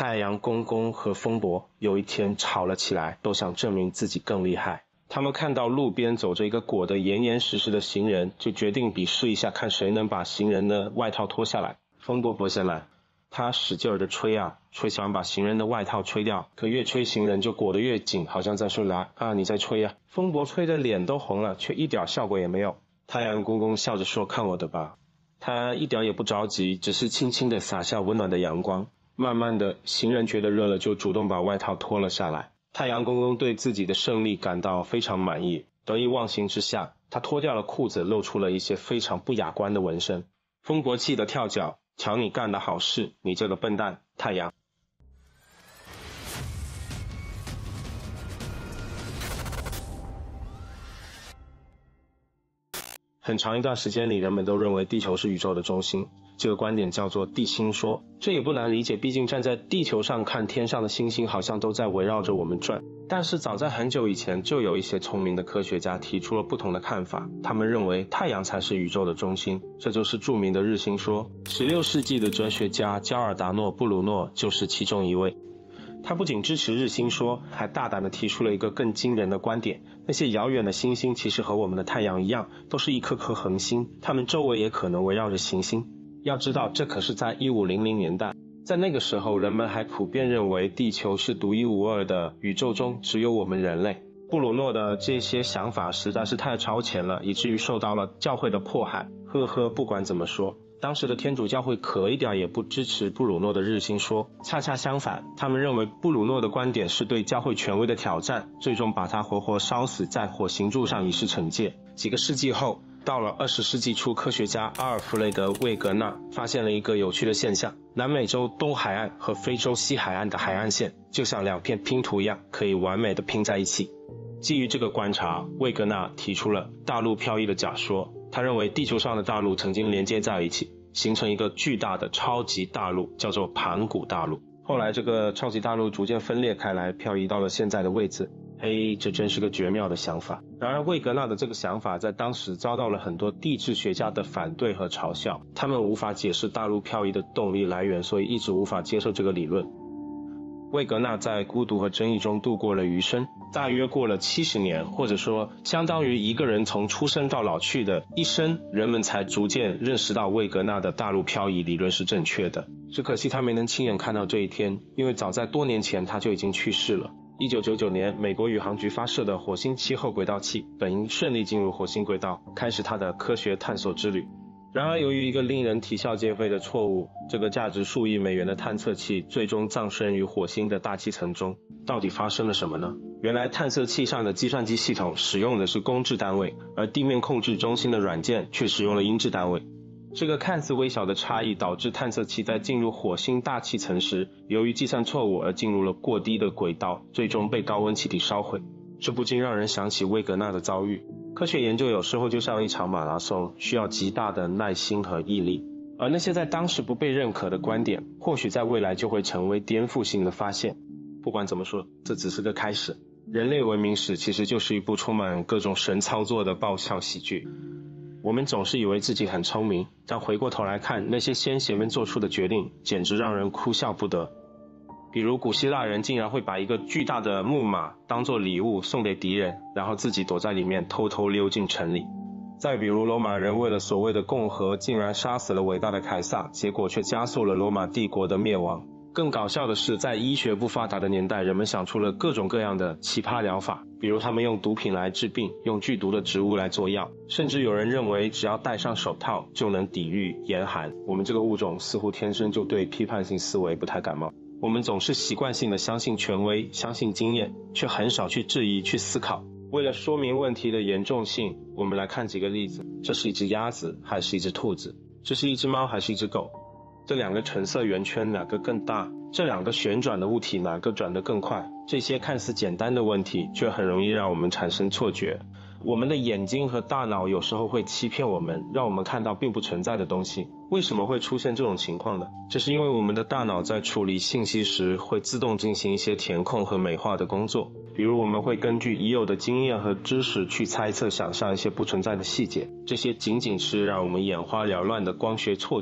太阳公公和风伯有一天吵了起来，都想证明自己更厉害。他们看到路边走着一个裹得严严实实的行人，就决定比试一下，看谁能把行人的外套脱下来。风伯先来，他使劲的吹啊，吹想把行人的外套吹掉，可越吹行人就裹得越紧，好像在说来啊，你在吹啊。风伯吹得脸都红了，却一点效果也没有。太阳公公笑着说，看我的吧。他一点也不着急，只是轻轻地洒下温暖的阳光。慢慢的，行人觉得热了，就主动把外套脱了下来。太阳公公对自己的胜利感到非常满意，得意忘形之下，他脱掉了裤子，露出了一些非常不雅观的纹身。风伯气得跳脚，瞧你干的好事，你这个笨蛋，太阳。很长一段时间里，人们都认为地球是宇宙的中心，这个观点叫做地心说。这也不难理解，毕竟站在地球上看，天上的星星好像都在围绕着我们转。但是早在很久以前，就有一些聪明的科学家提出了不同的看法，他们认为太阳才是宇宙的中心，这就是著名的日心说。16世纪的哲学家焦尔达诺·布鲁诺就是其中一位。他不仅支持日心说，还大胆地提出了一个更惊人的观点，那些遥远的星星其实和我们的太阳一样，都是一颗颗恒星，它们周围也可能围绕着行星。要知道，这可是在1500年代，在那个时候，人们还普遍认为地球是独一无二的，宇宙中只有我们人类。布鲁诺的这些想法实在是太超前了，以至于受到了教会的迫害。不管怎么说，当时的天主教会可一点也不支持布鲁诺的日心说，恰恰相反，他们认为布鲁诺的观点是对教会权威的挑战，最终把他活活烧死在火刑柱上以示惩戒。几个世纪后，到了20世纪初，科学家阿尔弗雷德·魏格纳发现了一个有趣的现象，南美洲东海岸和非洲西海岸的海岸线就像两片拼图一样，可以完美的拼在一起。基于这个观察，魏格纳提出了大陆漂移的假说。他认为地球上的大陆曾经连接在一起，形成一个巨大的超级大陆，叫做盘古大陆。后来这个超级大陆逐渐分裂开来，漂移到了现在的位置。这真是个绝妙的想法。然而魏格纳的这个想法在当时遭到了很多地质学家的反对和嘲笑，他们无法解释大陆漂移的动力来源，所以一直无法接受这个理论。魏格纳在孤独和争议中度过了余生，大约过了70年，或者说相当于一个人从出生到老去的一生，人们才逐渐认识到魏格纳的大陆漂移理论是正确的。只可惜他没能亲眼看到这一天，因为早在多年前他就已经去世了。1999年，美国宇航局发射的火星7号轨道器本应顺利进入火星轨道，开始它的科学探索之旅。然而由于一个令人啼笑皆非的错误，这个价值数亿美元的探测器最终葬身于火星的大气层中。到底发生了什么呢？原来探测器上的计算机系统使用的是公制单位，而地面控制中心的软件却使用了英制单位。这个看似微小的差异导致探测器在进入火星大气层时，由于计算错误而进入了过低的轨道，最终被高温气体烧毁。这不禁让人想起魏格纳的遭遇。科学研究有时候就像一场马拉松，需要极大的耐心和毅力，而那些在当时不被认可的观点，或许在未来就会成为颠覆性的发现。不管怎么说，这只是个开始。人类文明史其实就是一部充满各种神操作的爆笑喜剧。我们总是以为自己很聪明，但回过头来看，那些先贤们做出的决定简直让人哭笑不得。比如古希腊人竟然会把一个巨大的木马当作礼物送给敌人，然后自己躲在里面偷偷溜进城里。再比如罗马人为了所谓的共和，竟然杀死了伟大的凯撒，结果却加速了罗马帝国的灭亡。更搞笑的是，在医学不发达的年代，人们想出了各种各样的奇葩疗法，比如他们用毒品来治病，用剧毒的植物来做药，甚至有人认为只要戴上手套就能抵御严寒。我们这个物种似乎天生就对批判性思维不太感冒。我们总是习惯性的相信权威，相信经验，却很少去质疑，去思考。为了说明问题的严重性，我们来看几个例子。这是一只鸭子还是一只兔子？这是一只猫还是一只狗？这两个橙色圆圈哪个更大？这两个旋转的物体哪个转得更快？这些看似简单的问题，却很容易让我们产生错觉。我们的眼睛和大脑有时候会欺骗我们，让我们看到并不存在的东西。为什么会出现这种情况呢？这是因为我们的大脑在处理信息时会自动进行一些填空和美化的工作。比如我们会根据已有的经验和知识去猜测想象一些不存在的细节，这些仅仅是让我们眼花缭乱的光学错觉。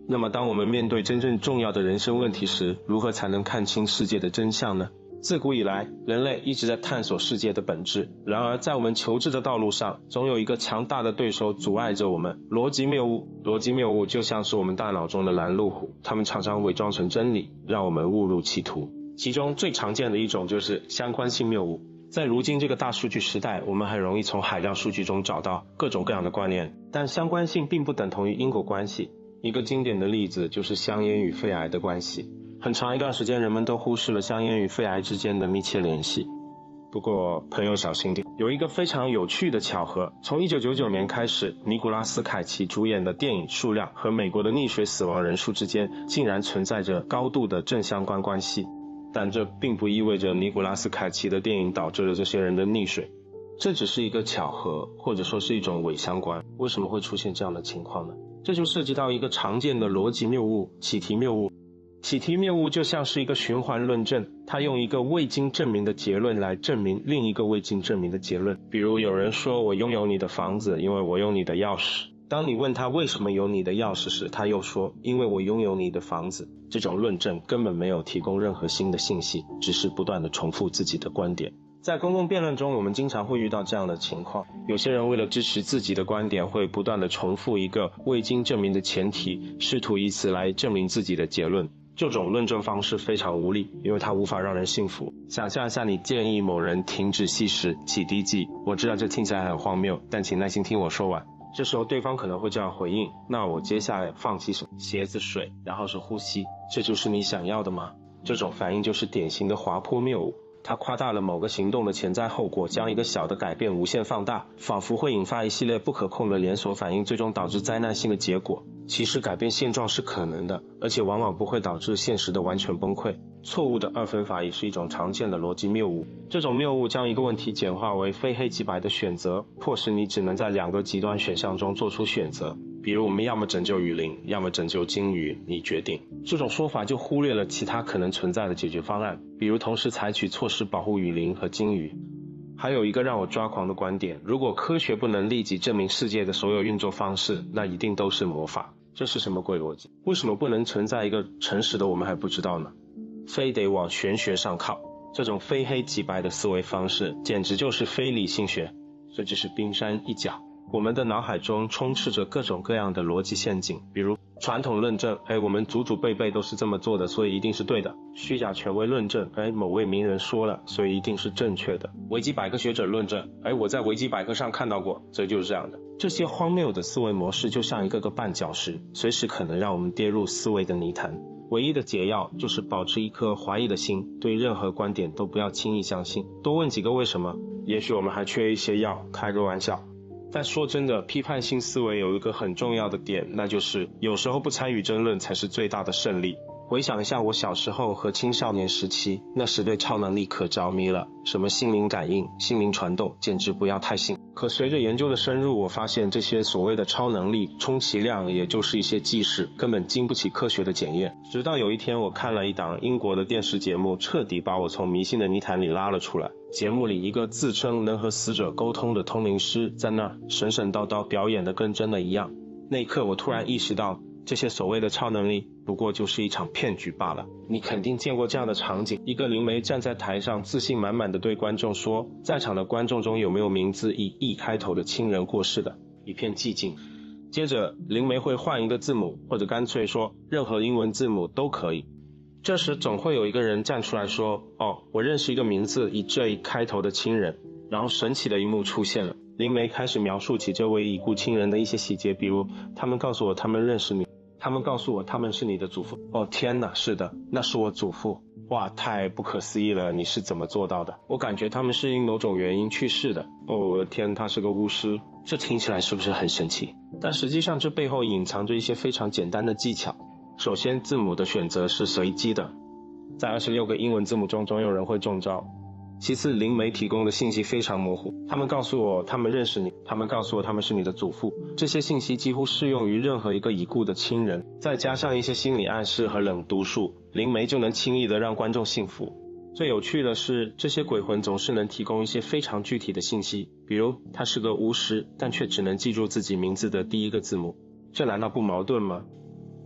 那么当我们面对真正重要的人生问题时，如何才能看清世界的真相呢？自古以来，人类一直在探索世界的本质，然而在我们求知的道路上，总有一个强大的对手阻碍着我们。逻辑谬误。逻辑谬误就像是我们大脑中的拦路虎，它们常常伪装成真理，让我们误入歧途。其中最常见的一种就是相关性谬误。在如今这个大数据时代，我们很容易从海量数据中找到各种各样的关联，但相关性并不等同于因果关系。一个经典的例子就是香烟与肺癌的关系。很长一段时间，人们都忽视了香烟与肺癌之间的密切联系。不过，朋友小心点，有一个非常有趣的巧合，从1999年开始，尼古拉斯凯奇主演的电影数量和美国的溺水死亡人数之间竟然存在着高度的正相关关系。但这并不意味着尼古拉斯凯奇的电影导致了这些人的溺水，这只是一个巧合，或者说是一种伪相关。为什么会出现这样的情况呢？这就涉及到一个常见的逻辑谬误——启题谬误。启题谬误就像是一个循环论证，它用一个未经证明的结论来证明另一个未经证明的结论。比如有人说我拥有你的房子，因为我有你的钥匙。当你问他为什么有你的钥匙时，他又说因为我拥有你的房子。这种论证根本没有提供任何新的信息，只是不断地重复自己的观点。在公共辩论中，我们经常会遇到这样的情况，有些人为了支持自己的观点，会不断地重复一个未经证明的前提，试图以此来证明自己的结论。这种论证方式非常无力，因为它无法让人信服。想象一下，你建议某人停止吸食起滴剂，我知道这听起来很荒谬，但请耐心听我说完。这时候对方可能会这样回应，那我接下来放弃什么？鞋子、水，然后是呼吸，这就是你想要的吗？这种反应就是典型的滑坡谬误，它夸大了某个行动的潜在后果，将一个小的改变无限放大，仿佛会引发一系列不可控的连锁反应，最终导致灾难性的结果。其实改变现状是可能的，而且往往不会导致现实的完全崩溃。错误的二分法也是一种常见的逻辑谬误。这种谬误将一个问题简化为非黑即白的选择，迫使你只能在两个极端选项中做出选择。比如我们要么拯救雨林，要么拯救鲸鱼，你决定。这种说法就忽略了其他可能存在的解决方案，比如同时采取措施保护雨林和鲸鱼。还有一个让我抓狂的观点，如果科学不能立即证明世界的所有运作方式，那一定都是魔法。这是什么鬼逻辑？为什么不能存在一个诚实的我们还不知道呢？非得往玄学上靠，这种非黑即白的思维方式简直就是非理性学，这只是冰山一角。我们的脑海中充斥着各种各样的逻辑陷阱，比如传统论证，我们祖祖辈辈都是这么做的，所以一定是对的。虚假权威论证，某位名人说了，所以一定是正确的。维基百科学者论证，我在维基百科上看到过，这就是这样的。这些荒谬的思维模式就像一个个绊脚石，随时可能让我们跌入思维的泥潭。唯一的解药就是保持一颗怀疑的心，对任何观点都不要轻易相信，多问几个为什么。也许我们还缺一些药，开个玩笑。但说真的，批判性思维有一个很重要的点，那就是有时候不参与争论才是最大的胜利。回想一下我小时候和青少年时期，那时对超能力可着迷了，什么心灵感应、心灵传动，简直不要太信。可随着研究的深入，我发现这些所谓的超能力，充其量也就是一些记事，根本经不起科学的检验。直到有一天，我看了一档英国的电视节目，彻底把我从迷信的泥潭里拉了出来。节目里一个自称能和死者沟通的通灵师在那儿神神叨叨表演的跟真的一样。那一刻我突然意识到，这些所谓的超能力不过就是一场骗局罢了。你肯定见过这样的场景，一个灵媒站在台上自信满满的对观众说，在场的观众中有没有名字以 E 开头的亲人过世的？一片寂静。接着灵媒会换一个字母，或者干脆说任何英文字母都可以。这时总会有一个人站出来说，我认识一个名字以 J 开头的亲人。然后神奇的一幕出现了，灵媒开始描述起这位已故亲人的一些细节，比如他们告诉我他们认识你，他们告诉我他们是你的祖父。天哪，是的，那是我祖父。哇，太不可思议了，你是怎么做到的？我感觉他们是因某种原因去世的。我的天，他是个巫师。这听起来是不是很神奇？但实际上这背后隐藏着一些非常简单的技巧。首先，字母的选择是随机的，在26个英文字母中总有人会中招。其次，灵媒提供的信息非常模糊，他们告诉我他们认识你，他们告诉我他们是你的祖父，这些信息几乎适用于任何一个已故的亲人，再加上一些心理暗示和冷读术，灵媒就能轻易地让观众信服。最有趣的是，这些鬼魂总是能提供一些非常具体的信息，比如他是个巫师，但却只能记住自己名字的第一个字母，这难道不矛盾吗？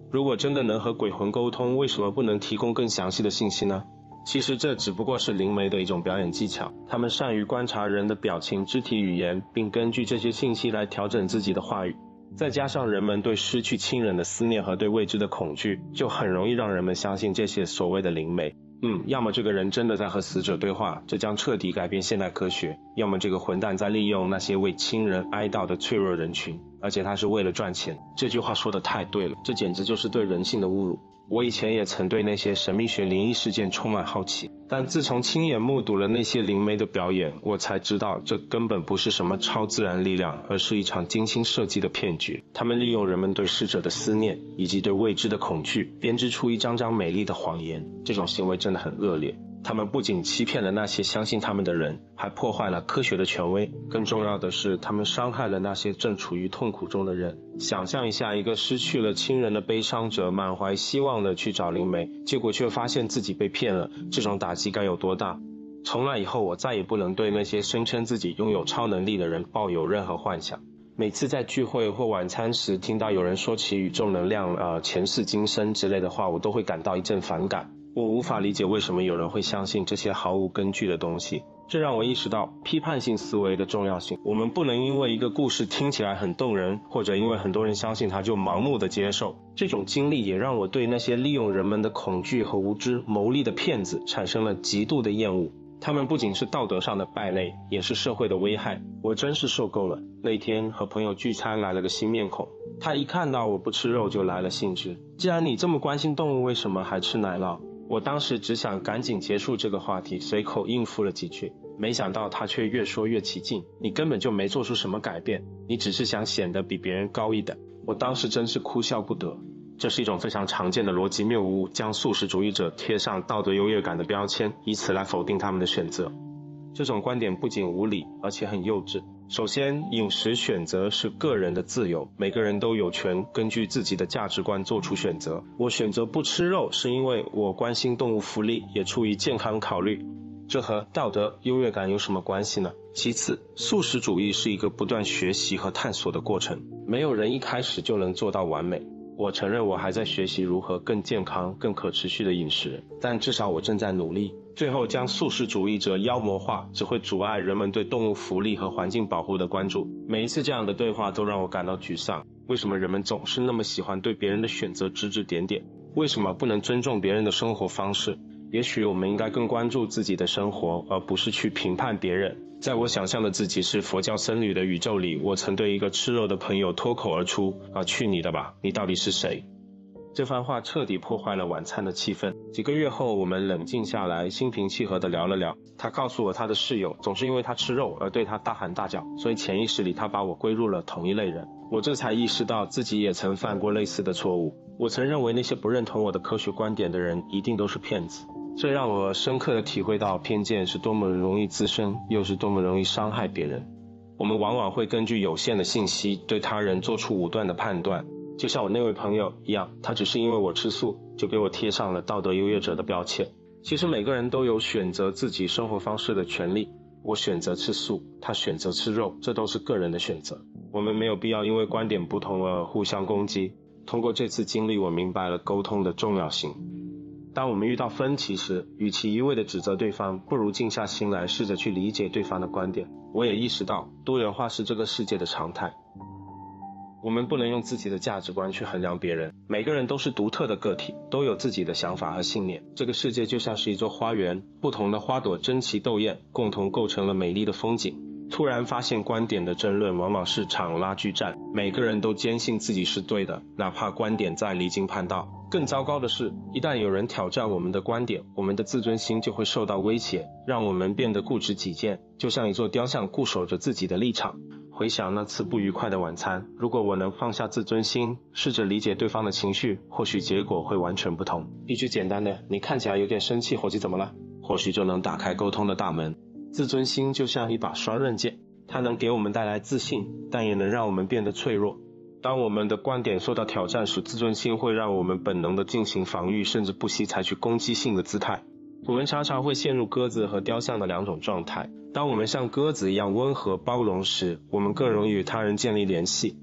如果真的能和鬼魂沟通，为什么不能提供更详细的信息呢？其实这只不过是灵媒的一种表演技巧，他们善于观察人的表情、肢体语言，并根据这些信息来调整自己的话语。再加上人们对失去亲人的思念和对未知的恐惧，就很容易让人们相信这些所谓的灵媒。要么这个人真的在和死者对话，这将彻底改变现代科学，要么这个混蛋在利用那些为亲人哀悼的脆弱人群，而且他是为了赚钱。这句话说得太对了，这简直就是对人性的侮辱。我以前也曾对那些神秘学灵异事件充满好奇，但自从亲眼目睹了那些灵媒的表演，我才知道这根本不是什么超自然力量，而是一场精心设计的骗局。他们利用人们对逝者的思念以及对未知的恐惧，编织出一张张美丽的谎言。这种行为真的很恶劣，他们不仅欺骗了那些相信他们的人，还破坏了科学的权威。更重要的是，他们伤害了那些正处于痛苦中的人。想象一下，一个失去了亲人的悲伤者满怀希望的去找灵媒，结果却发现自己被骗了，这种打击该有多大？从那以后，我再也不能对那些声称自己拥有超能力的人抱有任何幻想。每次在聚会或晚餐时听到有人说起宇宙能量、前世今生之类的话，我都会感到一阵反感。我无法理解为什么有人会相信这些毫无根据的东西，这让我意识到批判性思维的重要性。我们不能因为一个故事听起来很动人，或者因为很多人相信它就盲目的接受。这种经历也让我对那些利用人们的恐惧和无知牟利的骗子产生了极度的厌恶。他们不仅是道德上的败类，也是社会的危害。我真是受够了。那天和朋友聚餐来了个新面孔，他一看到我不吃肉就来了兴致。既然你这么关心动物，为什么还吃奶酪？我当时只想赶紧结束这个话题，随口应付了几句，没想到他却越说越起劲。你根本就没做出什么改变，你只是想显得比别人高一等。我当时真是哭笑不得。这是一种非常常见的逻辑谬误，将素食主义者贴上道德优越感的标签，以此来否定他们的选择。这种观点不仅无理，而且很幼稚。首先，饮食选择是个人的自由，每个人都有权根据自己的价值观做出选择。我选择不吃肉，是因为我关心动物福利，也出于健康考虑。这和道德优越感有什么关系呢？其次，素食主义是一个不断学习和探索的过程，没有人一开始就能做到完美。我承认我还在学习如何更健康、更可持续的饮食，但至少我正在努力。最后将素食主义者妖魔化，只会阻碍人们对动物福利和环境保护的关注。每一次这样的对话都让我感到沮丧。为什么人们总是那么喜欢对别人的选择指指点点？为什么不能尊重别人的生活方式？也许我们应该更关注自己的生活，而不是去评判别人。在我想象的自己是佛教僧侣的宇宙里，我曾对一个吃肉的朋友脱口而出：去你的吧，你到底是谁？这番话彻底破坏了晚餐的气氛。几个月后，我们冷静下来，心平气和地聊了聊。他告诉我，他的室友总是因为他吃肉而对他大喊大叫，所以潜意识里他把我归入了同一类人。我这才意识到自己也曾犯过类似的错误。我曾认为那些不认同我的科学观点的人一定都是骗子，这让我深刻地体会到偏见是多么容易滋生，又是多么容易伤害别人。我们往往会根据有限的信息对他人做出武断的判断，就像我那位朋友一样，他只是因为我吃素，就给我贴上了道德优越者的标签。其实每个人都有选择自己生活方式的权利，我选择吃素，他选择吃肉，这都是个人的选择。我们没有必要因为观点不同而互相攻击。通过这次经历，我明白了沟通的重要性。当我们遇到分歧时，与其一味地指责对方，不如静下心来试着去理解对方的观点。我也意识到多元化是这个世界的常态，我们不能用自己的价值观去衡量别人。每个人都是独特的个体，都有自己的想法和信念。这个世界就像是一座花园，不同的花朵争奇斗艳，共同构成了美丽的风景。突然发现观点的争论往往是场拉锯战，每个人都坚信自己是对的，哪怕观点再离经叛道。更糟糕的是，一旦有人挑战我们的观点，我们的自尊心就会受到威胁，让我们变得固执己见，就像一座雕像固守着自己的立场。回想那次不愉快的晚餐，如果我能放下自尊心，试着理解对方的情绪，或许结果会完全不同。一句简单的你看起来有点生气，伙计怎么了，或许就能打开沟通的大门。自尊心就像一把双刃剑，它能给我们带来自信，但也能让我们变得脆弱。当我们的观点受到挑战时，自尊心会让我们本能地进行防御，甚至不惜采取攻击性的姿态。我们常常会陷入鸽子和雕像的两种状态。当我们像鸽子一样温和包容时，我们更容易与他人建立联系。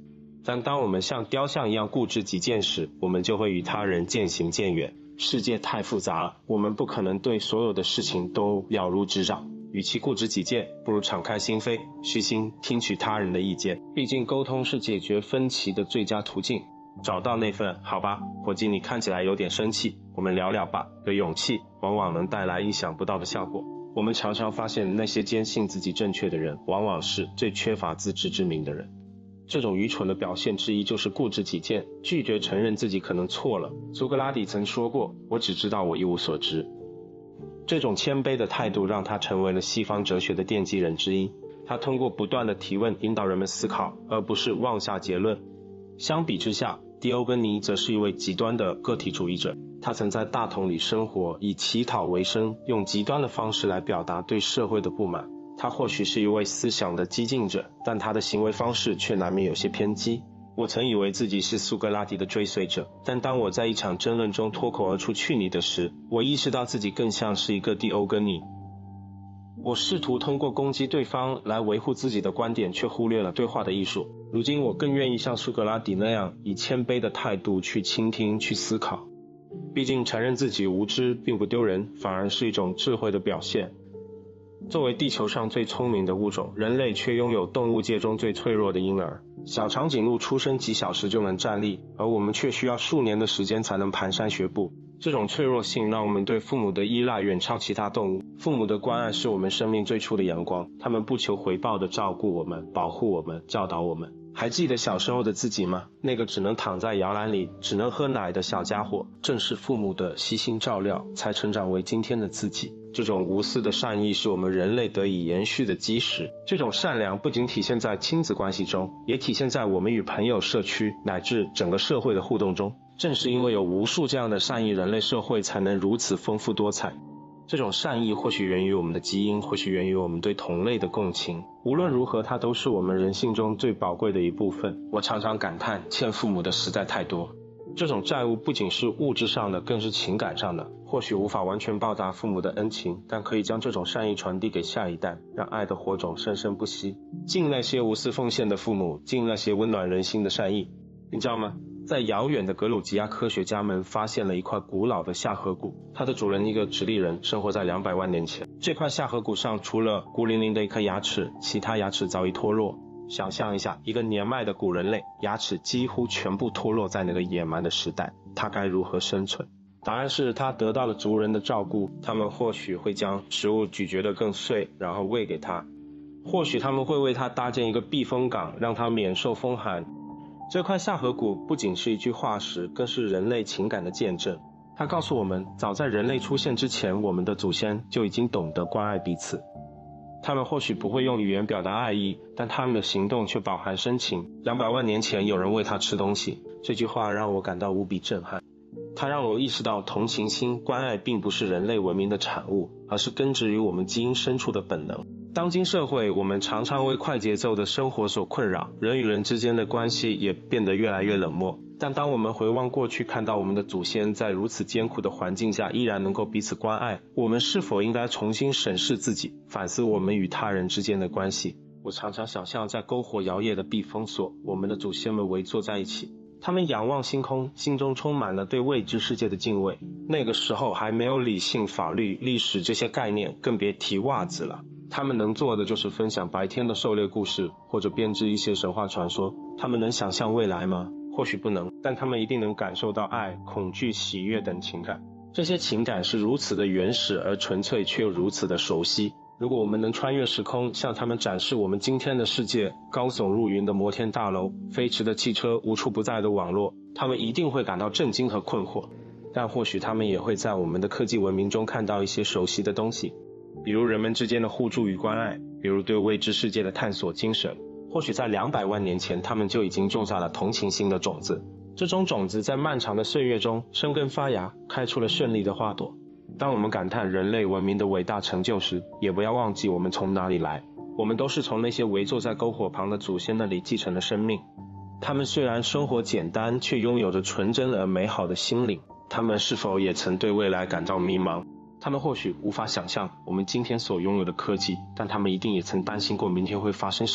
但当我们像雕像一样固执己见时，我们就会与他人渐行渐远。世界太复杂了，我们不可能对所有的事情都了如指掌。与其固执己见，不如敞开心扉，虚心听取他人的意见。毕竟沟通是解决分歧的最佳途径。找到那份好吧，伙计，你看起来有点生气，我们聊聊吧的勇气，往往能带来意想不到的效果。我们常常发现，那些坚信自己正确的人，往往是最缺乏自知之明的人。这种愚蠢的表现之一就是固执己见，拒绝承认自己可能错了。苏格拉底曾说过，我只知道我一无所知。这种谦卑的态度让他成为了西方哲学的奠基人之一。他通过不断的提问引导人们思考，而不是妄下结论。相比之下，狄欧根尼则是一位极端的个体主义者。他曾在大同里生活，以乞讨为生，用极端的方式来表达对社会的不满。他或许是一位思想的激进者，但他的行为方式却难免有些偏激。我曾以为自己是苏格拉底的追随者，但当我在一场争论中脱口而出去你的时，我意识到自己更像是一个狄欧根尼。我试图通过攻击对方来维护自己的观点，却忽略了对话的艺术。如今我更愿意像苏格拉底那样，以谦卑的态度去倾听，去思考。毕竟承认自己无知并不丢人，反而是一种智慧的表现。作为地球上最聪明的物种，人类却拥有动物界中最脆弱的婴儿。小长颈鹿出生几小时就能站立，而我们却需要数年的时间才能蹒跚学步。这种脆弱性让我们对父母的依赖远超其他动物。父母的关爱是我们生命最初的阳光，他们不求回报地照顾我们，保护我们，教导我们。还记得小时候的自己吗？那个只能躺在摇篮里，只能喝奶的小家伙，正是父母的悉心照料，才成长为今天的自己。这种无私的善意是我们人类得以延续的基石。这种善良不仅体现在亲子关系中，也体现在我们与朋友、社区乃至整个社会的互动中。正是因为有无数这样的善意，人类社会才能如此丰富多彩。这种善意或许源于我们的基因，或许源于我们对同类的共情。无论如何，它都是我们人性中最宝贵的一部分。我常常感叹，欠父母的实在太多。这种债务不仅是物质上的，更是情感上的。或许无法完全报答父母的恩情，但可以将这种善意传递给下一代，让爱的火种生生不息。敬那些无私奉献的父母，敬那些温暖人心的善意。你知道吗？在遥远的格鲁吉亚，科学家们发现了一块古老的下颌骨，它的主人一个直立人生活在200万年前。这块下颌骨上除了孤零零的一颗牙齿，其他牙齿早已脱落。想象一下，一个年迈的古人类，牙齿几乎全部脱落在那个野蛮的时代，他该如何生存？答案是他得到了族人的照顾，他们或许会将食物咀嚼得更碎，然后喂给他。或许他们会为他搭建一个避风港，让他免受风寒。这块下颌骨不仅是一具化石，更是人类情感的见证。它告诉我们，早在人类出现之前，我们的祖先就已经懂得关爱彼此。他们或许不会用语言表达爱意，但他们的行动却饱含深情。200万年前有人喂他吃东西，这句话让我感到无比震撼。它让我意识到，同情心、关爱并不是人类文明的产物，而是根植于我们基因深处的本能。当今社会，我们常常为快节奏的生活所困扰，人与人之间的关系也变得越来越冷漠。但当我们回望过去，看到我们的祖先在如此艰苦的环境下依然能够彼此关爱，我们是否应该重新审视自己，反思我们与他人之间的关系？我常常想象在篝火摇曳的避风所，我们的祖先们围坐在一起，他们仰望星空，心中充满了对未知世界的敬畏。那个时候还没有理性、法律、历史这些概念，更别提袜子了。他们能做的就是分享白天的狩猎故事，或者编织一些神话传说。他们能想象未来吗？或许不能，但他们一定能感受到爱、恐惧、喜悦等情感。这些情感是如此的原始而纯粹，却又如此的熟悉。如果我们能穿越时空，向他们展示我们今天的世界，高耸入云的摩天大楼，飞驰的汽车，无处不在的网络，他们一定会感到震惊和困惑。但或许他们也会在我们的科技文明中看到一些熟悉的东西，比如人们之间的互助与关爱，比如对未知世界的探索精神。或许在200万年前，他们就已经种下了同情心的种子。这种种子在漫长的岁月中生根发芽，开出了绚丽的花朵。当我们感叹人类文明的伟大成就时，也不要忘记我们从哪里来。我们都是从那些围坐在篝火旁的祖先那里继承了生命。他们虽然生活简单，却拥有着纯真而美好的心灵。他们是否也曾对未来感到迷茫？他们或许无法想象我们今天所拥有的科技，但他们一定也曾担心过明天会发生什么。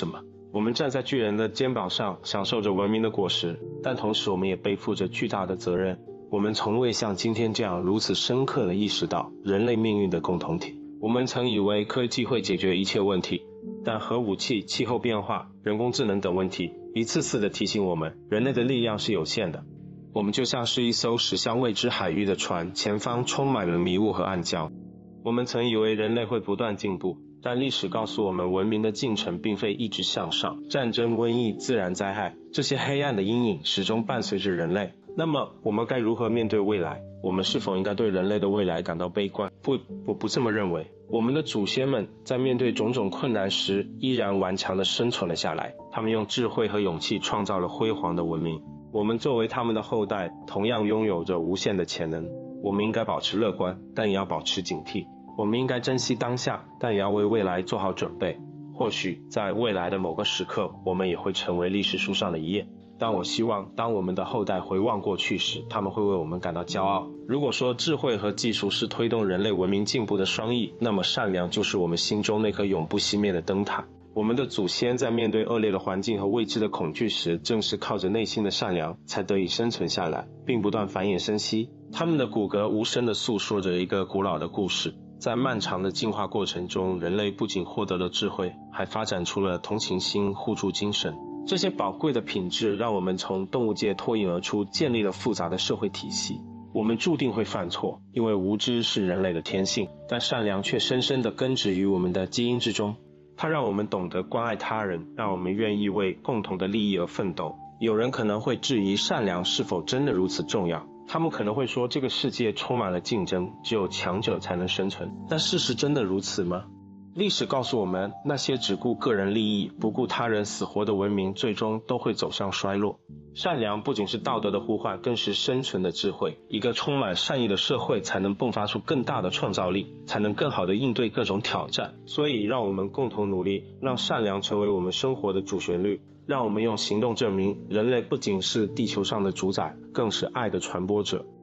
我们站在巨人的肩膀上，享受着文明的果实，但同时我们也背负着巨大的责任。我们从未像今天这样如此深刻地意识到人类命运的共同体。我们曾以为科技会解决一切问题，但核武器、气候变化、人工智能等问题一次次地提醒我们，人类的力量是有限的。我们就像是一艘驶向未知海域的船，前方充满了迷雾和暗礁。我们曾以为人类会不断进步，但历史告诉我们，文明的进程并非一直向上。战争、瘟疫、自然灾害，这些黑暗的阴影始终伴随着人类。那么我们该如何面对未来？我们是否应该对人类的未来感到悲观？不，我不这么认为。我们的祖先们在面对种种困难时依然顽强地生存了下来，他们用智慧和勇气创造了辉煌的文明。我们作为他们的后代，同样拥有着无限的潜能。我们应该保持乐观，但也要保持警惕。我们应该珍惜当下，但也要为未来做好准备。或许在未来的某个时刻，我们也会成为历史书上的一页。但我希望当我们的后代回望过去时，他们会为我们感到骄傲。如果说智慧和技术是推动人类文明进步的双翼，那么善良就是我们心中那颗永不熄灭的灯塔。我们的祖先在面对恶劣的环境和未知的恐惧时，正是靠着内心的善良才得以生存下来，并不断繁衍生息。他们的骨骼无声地诉说着一个古老的故事。在漫长的进化过程中，人类不仅获得了智慧，还发展出了同情心、互助精神。这些宝贵的品质让我们从动物界脱颖而出，建立了复杂的社会体系。我们注定会犯错，因为无知是人类的天性，但善良却深深地根植于我们的基因之中。它让我们懂得关爱他人，让我们愿意为共同的利益而奋斗。有人可能会质疑善良是否真的如此重要，他们可能会说这个世界充满了竞争，只有强者才能生存。但事实真的如此吗？历史告诉我们，那些只顾个人利益、不顾他人死活的文明，最终都会走向衰落。善良不仅是道德的呼唤，更是生存的智慧。一个充满善意的社会，才能迸发出更大的创造力，才能更好地应对各种挑战。所以，让我们共同努力，让善良成为我们生活的主旋律。让我们用行动证明，人类不仅是地球上的主宰，更是爱的传播者。